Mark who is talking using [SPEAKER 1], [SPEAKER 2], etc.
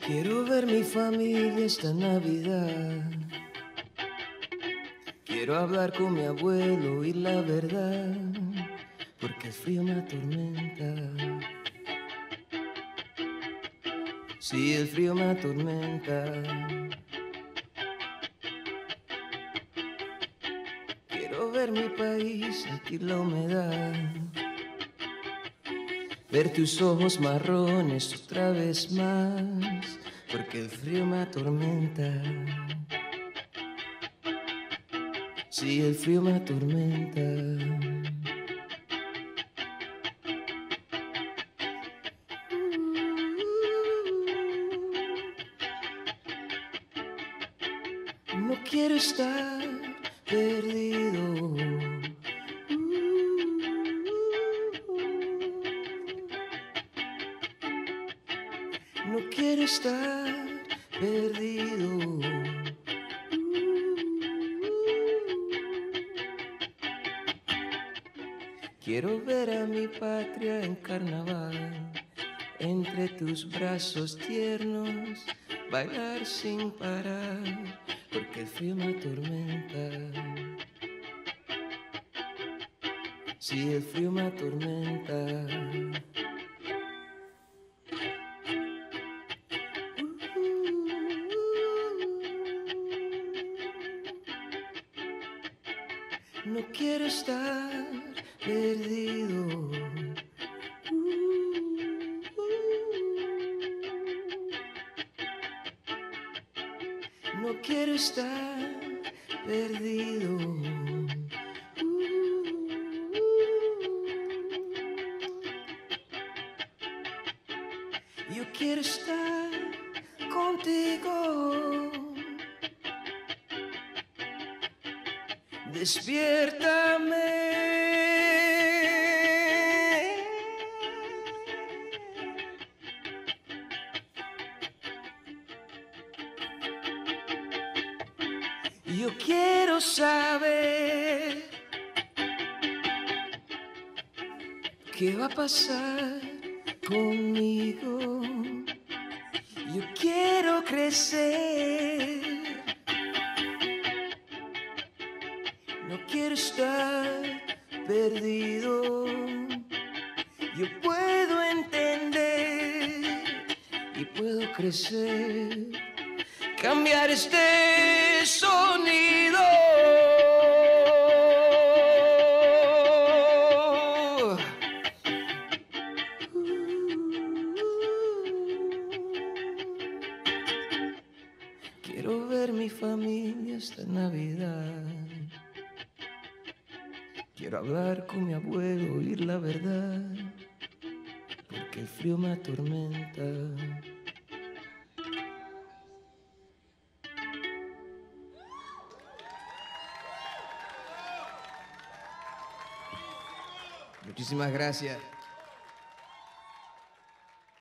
[SPEAKER 1] Quiero ver mi familia esta Navidad. Quiero hablar con mi abuelo, oír la verdad, porque el frío me atormenta. Sí, el frío me atormenta. Quiero ver mi país, sentir la humedad, ver tus ojos marrones otra vez más, porque el frío me atormenta. Sí, el frío me atormenta. No quiero estar perdido. No quiero estar perdido. Quiero ver a mi patria en carnaval, entre tus brazos tiernos, bailar sin parar, porque el frío me atormenta. Sí, el frío me atormenta. No quiero estar perdido. No quiero estar perdido. Yo quiero estar contigo. Despiértame. Yo quiero saber qué va a pasar conmigo. Yo quiero crecer. No quiero estar perdido. Yo puedo entender y puedo crecer, cambiar este sonido. Quiero ver mi familia esta Navidad. Quiero hablar con mi abuelo, oír la verdad, porque el frío me atormenta. Muchísimas gracias.